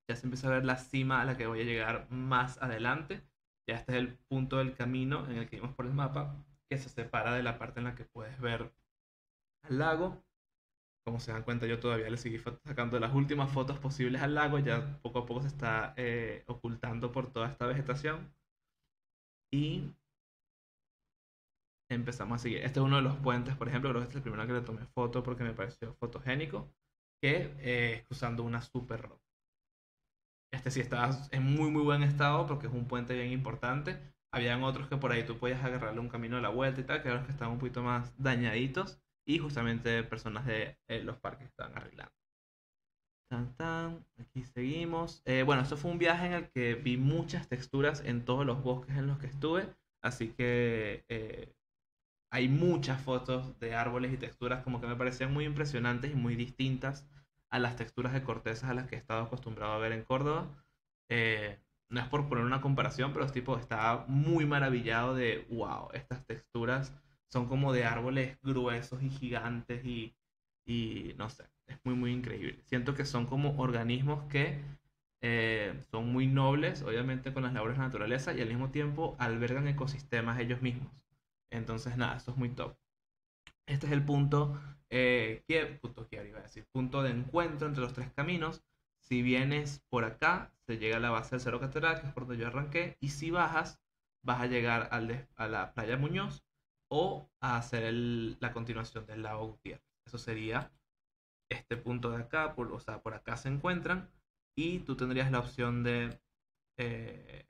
ya se empieza a ver la cima a la que voy a llegar más adelante. Ya este es el punto del camino en el que vimos por el mapa, que se separa de la parte en la que puedes ver al lago. Como se dan cuenta, yo todavía le seguí sacando las últimas fotos posibles al lago, ya poco a poco se está ocultando por toda esta vegetación. Y empezamos a seguir. Este es uno de los puentes, por ejemplo, creo que este es el primero que le tomé foto porque me pareció fotogénico, que es cruzando una super roca. Este sí está en muy muy buen estado porque es un puente bien importante. Habían otros que por ahí tú podías agarrarle un camino a la vuelta y tal, que eran los que estaban un poquito más dañaditos y justamente personas de los parques estaban arreglando. Tan, tan, aquí seguimos. Bueno, esto fue un viaje en el que vi muchas texturas en todos los bosques en los que estuve, así que hay muchas fotos de árboles y texturas como que me parecían muy impresionantes y muy distintas a las texturas de cortezas a las que he estado acostumbrado a ver en Córdoba. Eh, no es por poner una comparación, pero tipo estaba muy maravillado de, wow, estas texturas son como de árboles gruesos y gigantes y no sé, es muy muy increíble. Siento que son como organismos que son muy nobles, obviamente con las labores de la naturaleza y al mismo tiempo albergan ecosistemas ellos mismos. Entonces, nada, esto es muy top. Este es el punto que iba a decir, punto de encuentro entre los tres caminos. Si vienes por acá, se llega a la base del Cerro Catedral, que es por donde yo arranqué, y si bajas, vas a llegar a la playa Muñoz o a hacer la continuación del lago Gutiérrez. Eso sería este punto de acá, o sea, por acá se encuentran, y tú tendrías la opción de eh,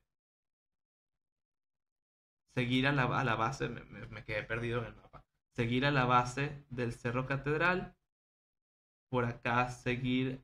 seguir a la base, me quedé perdido en el mapa, seguir a la base del Cerro Catedral, por acá seguir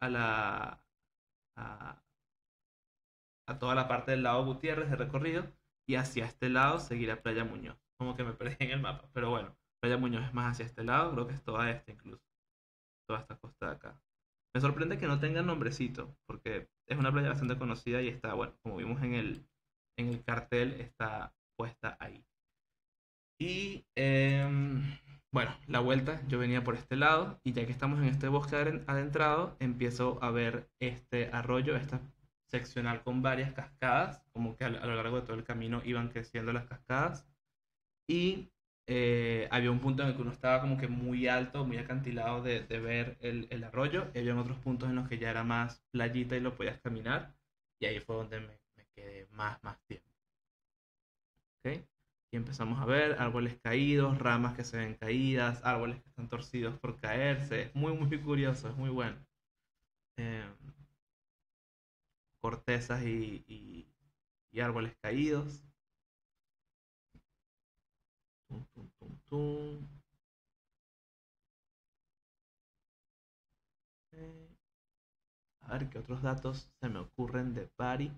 a, a toda la parte del lado Gutiérrez de recorrido y hacia este lado seguir a Playa Muñoz. Como que me perdí en el mapa, pero bueno, Playa Muñoz es más hacia este lado, creo que es toda esta incluso, toda esta costa de acá. Me sorprende que no tenga nombrecito, porque es una playa bastante conocida y está, bueno, como vimos en el cartel, está puesta ahí. Y bueno, la vuelta, yo venía por este lado y ya que estamos en este bosque adentrado, empiezo a ver este arroyo, esta seccional con varias cascadas, como que a lo largo de todo el camino iban creciendo las cascadas y había un punto en el que uno estaba como que muy alto, muy acantilado de ver el arroyo y había otros puntos en los que ya era más playita y lo podías caminar y ahí fue donde me quedé más tiempo. ¿Ok? Y empezamos a ver árboles caídos, ramas que se ven caídas, árboles que están torcidos por caerse. Es muy, muy curioso, es muy bueno. Eh, cortezas y árboles caídos. Tum, tum, tum, tum. Eh, a ver qué otros datos se me ocurren de Bari.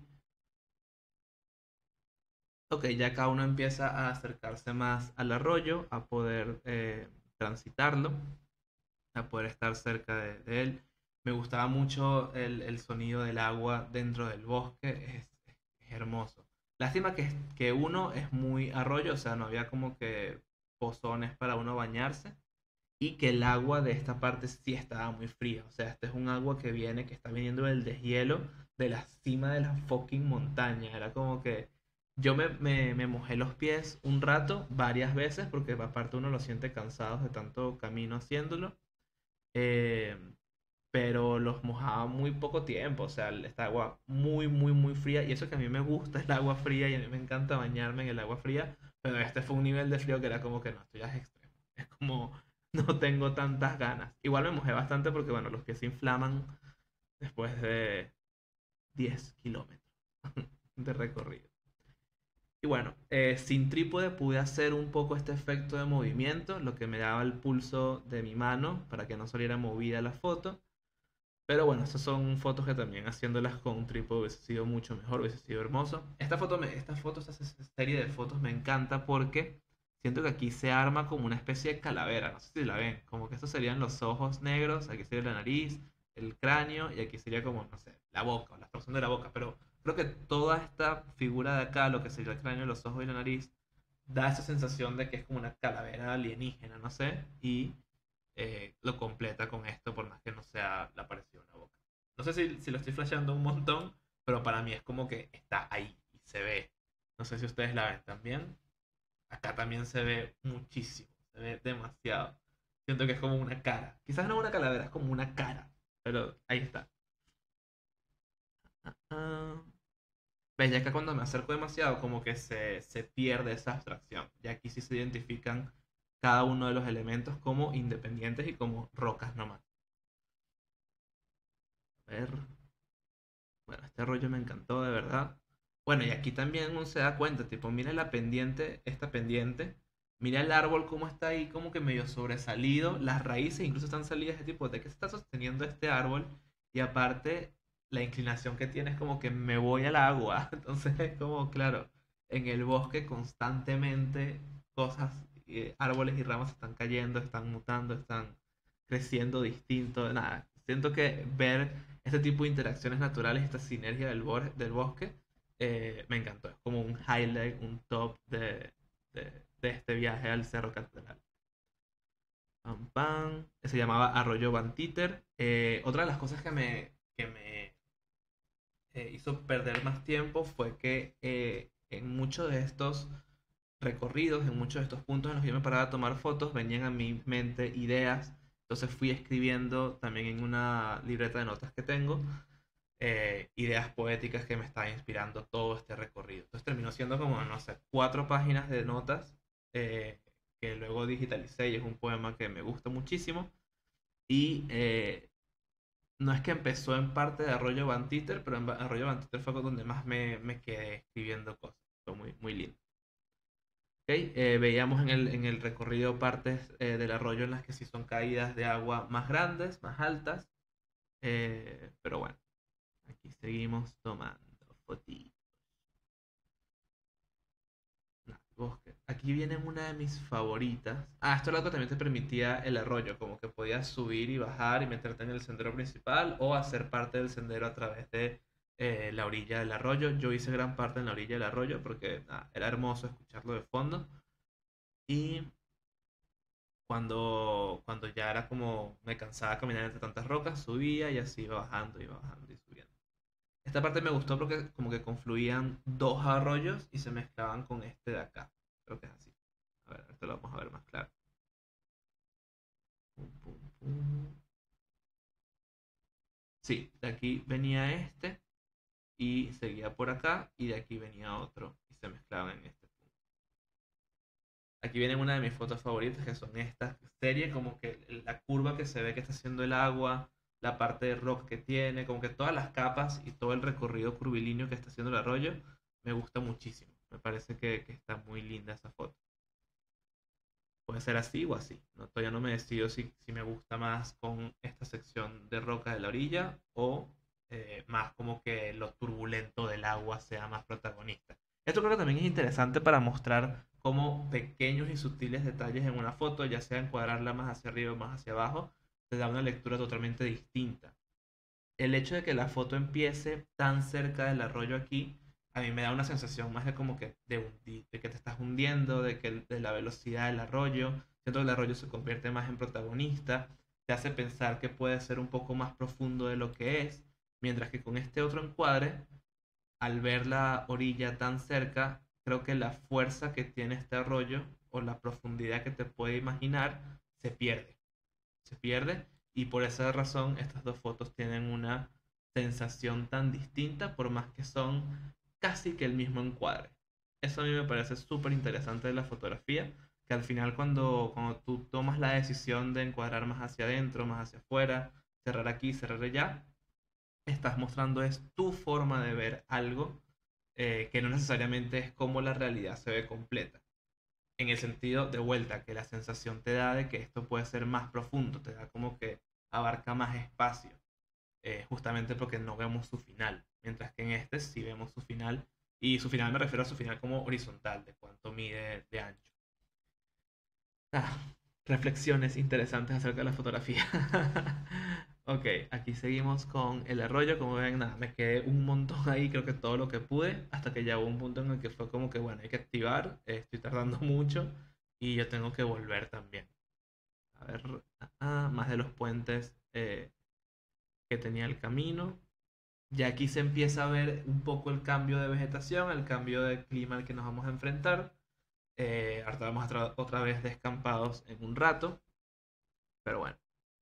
Ok, ya cada uno empieza a acercarse más al arroyo, a poder transitarlo, a poder estar cerca de él. Me gustaba mucho el sonido del agua dentro del bosque, es hermoso. Lástima que uno es muy arroyo, o sea, no había como que pozones para uno bañarse y que el agua de esta parte sí estaba muy fría. O sea, este es un agua que viene, que está viniendo del deshielo de la cima de la fucking montaña. Era como que yo me mojé los pies un rato, varias veces, porque aparte uno lo siente cansado de tanto camino haciéndolo. eh, pero los mojaba muy poco tiempo, o sea, esta agua muy, muy, muy fría, y eso que a mí me gusta el agua fría y a mí me encanta bañarme en el agua fría, pero este fue un nivel de frío que era como que no, esto ya es extremo, es como no tengo tantas ganas. Igual me mojé bastante porque, bueno, los pies se inflaman después de 10 kilómetros de recorrido. Y bueno, sin trípode pude hacer un poco este efecto de movimiento, lo que me daba el pulso de mi mano para que no saliera movida la foto. Pero bueno, estas son fotos que también haciéndolas con un trípode hubiese sido mucho mejor, hubiese sido hermoso. Esta serie de fotos me encanta porque siento que aquí se arma como una especie de calavera, no sé si la ven, como que estos serían los ojos negros, aquí sería la nariz, el cráneo y aquí sería como, no sé, la boca o la expresión de la boca, pero creo que toda esta figura de acá, lo que sería el cráneo, los ojos y la nariz, da esa sensación de que es como una calavera alienígena, no sé, y lo completa con esto, por más que no sea la aparición de una boca. No sé si lo estoy flasheando un montón, pero para mí es como que está ahí y se ve. No sé si ustedes la ven también. Acá también se ve muchísimo, se ve demasiado. Siento que es como una cara. Quizás no una calavera, es como una cara. Pero ahí está. Ah, ¿ves? Ya que cuando me acerco demasiado, como que se pierde esa abstracción. Y aquí sí se identifican cada uno de los elementos como independientes y como rocas nomás. A ver. Bueno, este rollo me encantó de verdad. Bueno, y aquí también uno se da cuenta, tipo, mira la pendiente, esta pendiente, mira el árbol cómo está ahí, como que medio sobresalido, las raíces incluso están salidas de tipo, ¿de qué se está sosteniendo este árbol? Y aparte, la inclinación que tiene es como que me voy al agua. Entonces es como, claro, en el bosque constantemente cosas, árboles y ramas están cayendo, están mutando, están creciendo distinto. Nada, siento que ver este tipo de interacciones naturales, esta sinergia del bosque, me encantó. Es como un highlight, un top de este viaje al Cerro Catedral. Pam, pam. Se llamaba Arroyo Bantíter. Otra de las cosas que me hizo perder más tiempo fue que en muchos de estos recorridos, en muchos de estos puntos en los que yo me paraba a tomar fotos, venían a mi mente ideas. Entonces fui escribiendo también en una libreta de notas que tengo ideas poéticas que me estaban inspirando todo este recorrido. Entonces terminó siendo como, no sé, 4 páginas de notas eh, que luego digitalicé y es un poema que me gusta muchísimo. Y no es que empezó en parte de Arroyo Bantíter, pero en Arroyo Bantíter fue donde más me quedé escribiendo cosas. Fue muy, muy lindo. Ok, veíamos en el recorrido partes del arroyo en las que sí son caídas de agua más grandes, más altas, pero bueno, aquí seguimos tomando fotitos. Nah, bosque. Aquí viene una de mis favoritas. Ah, esto es lo que también te permitía el arroyo, como que podías subir y bajar y meterte en el sendero principal o hacer parte del sendero a través de la orilla del arroyo. Yo hice gran parte en la orilla del arroyo porque era hermoso escucharlo de fondo. Y cuando ya era como me cansaba de caminar entre tantas rocas, subía y así iba bajando y subiendo. Esta parte me gustó porque como que confluían dos arroyos y se mezclaban con este de acá. Creo que es así. A ver, esto lo vamos a ver más claro. Pum, pum, pum. Sí, de aquí venía este y seguía por acá y de aquí venía otro y se mezclaban en este punto. Aquí viene una de mis fotos favoritas que son estas series, como que la curva que se ve que está haciendo el agua, la parte de rock que tiene, como que todas las capas y todo el recorrido curvilíneo que está haciendo el arroyo, me gusta muchísimo. Me parece que está muy linda esa foto. Puede ser así o así. ¿No? Todavía no me decido si me gusta más con esta sección de roca de la orilla o más como que lo turbulento del agua sea más protagonista. Esto creo que también es interesante para mostrar cómo pequeños y sutiles detalles en una foto, ya sea encuadrarla más hacia arriba o más hacia abajo, te da una lectura totalmente distinta. El hecho de que la foto empiece tan cerca del arroyo aquí, a mí me da una sensación más de como que de que te estás hundiendo, de la velocidad del arroyo. Siento que el arroyo se convierte más en protagonista, te hace pensar que puede ser un poco más profundo de lo que es, mientras que con este otro encuadre, al ver la orilla tan cerca, creo que la fuerza que tiene este arroyo o la profundidad que te puede imaginar se pierde se pierde y por esa razón estas dos fotos tienen una sensación tan distinta por más que son casi que el mismo encuadre. Eso a mí me parece súper interesante de la fotografía, que al final cuando tú tomas la decisión de encuadrar más hacia adentro, más hacia afuera, cerrar aquí, cerrar allá, estás mostrando es tu forma de ver algo que no necesariamente es como la realidad se ve completa en el sentido de vuelta, que la sensación te da de que esto puede ser más profundo, te da como que abarca más espacio, justamente porque no vemos su final, mientras que en este sí vemos su final, y su final me refiero a su final como horizontal, de cuánto mide de ancho. Ah, reflexiones interesantes acerca de la fotografía. Ok, aquí seguimos con el arroyo. Como ven, nada, me quedé un montón ahí, creo que todo lo que pude, hasta que llegó un punto en el que fue como que, bueno, hay que activar, estoy tardando mucho y yo tengo que volver también. A ver, más de los puentes que tenía el camino. Ya aquí se empieza a ver un poco el cambio de vegetación, el cambio de clima al que nos vamos a enfrentar. Ahorita vamos a otra vez descampados en un rato, pero bueno,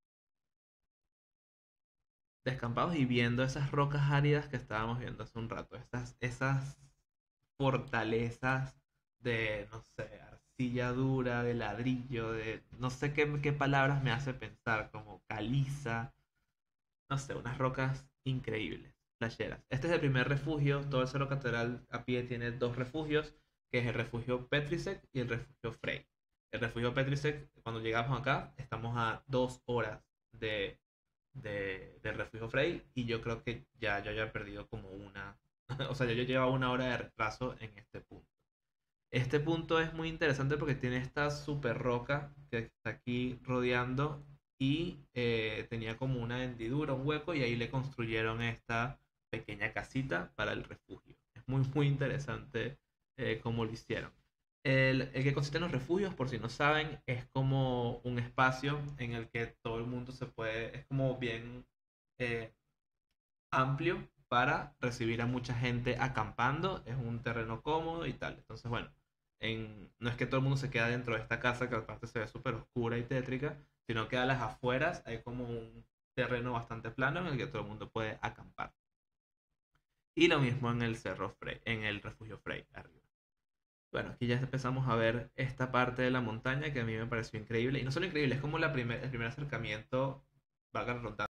descampados y viendo esas rocas áridas que estábamos viendo hace un rato, esas fortalezas de, no sé, arcilla dura, de ladrillo, de no sé qué palabras me hace pensar, como caliza, no sé, unas rocas increíbles, playeras. Este es el primer refugio, todo el Cerro Catedral a pie tiene dos refugios, que es el refugio Petrisek y el refugio Frey. El refugio Petrisek, cuando llegamos acá, estamos a 2 horas de, del refugio Frey y yo creo que ya yo ya he perdido como una, o sea, yo llevaba 1 hora de retraso en este punto. Este punto es muy interesante porque tiene esta super roca que está aquí rodeando y tenía como una hendidura, un hueco y ahí le construyeron esta pequeña casita para el refugio. Es muy, muy interesante cómo lo hicieron. El que consiste en los refugios, por si no saben, es como un espacio en el que todo el mundo se puede, es como bien eh, amplio para recibir a mucha gente acampando, es un terreno cómodo y tal. Entonces, bueno, no es que todo el mundo se queda dentro de esta casa, que aparte se ve súper oscura y tétrica, sino que a las afueras hay como un terreno bastante plano en el que todo el mundo puede acampar. Y lo mismo en el Cerro Frey, en el refugio Frey, arriba. Bueno, aquí ya empezamos a ver esta parte de la montaña que a mí me pareció increíble. Y no solo increíble, es como el primer acercamiento, valga la redundancia,